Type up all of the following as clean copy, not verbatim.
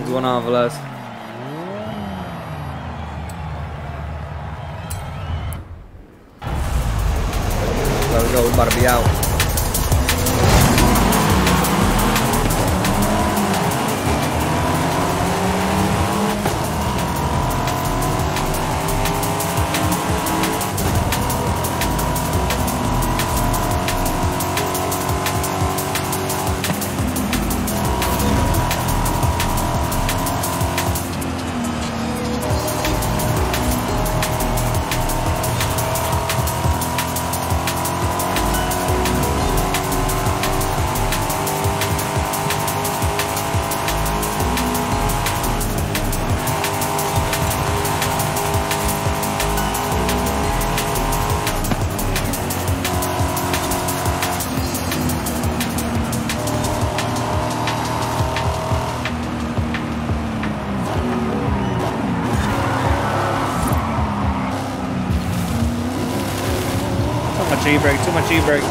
What's going on, Velez? Let's go. We about to be out. Too much e-brake.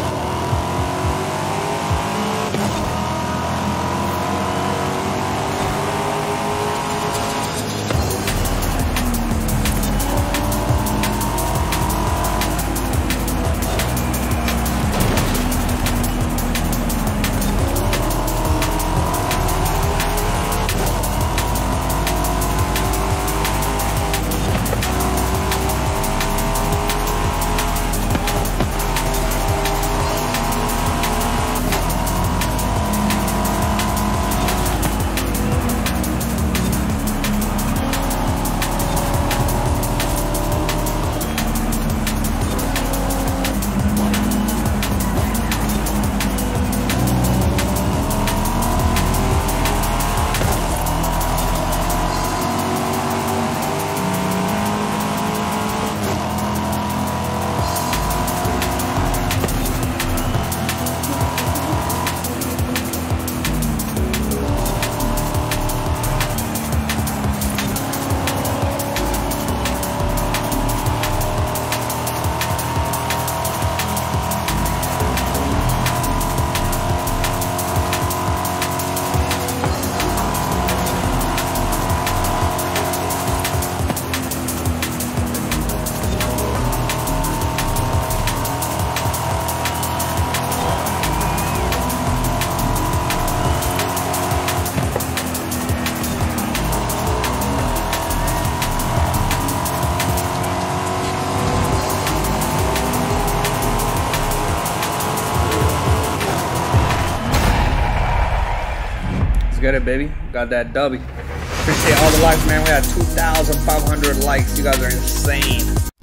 Get it, baby. Got that W. Appreciate all the likes, man. We had 2,500 likes. You guys are insane.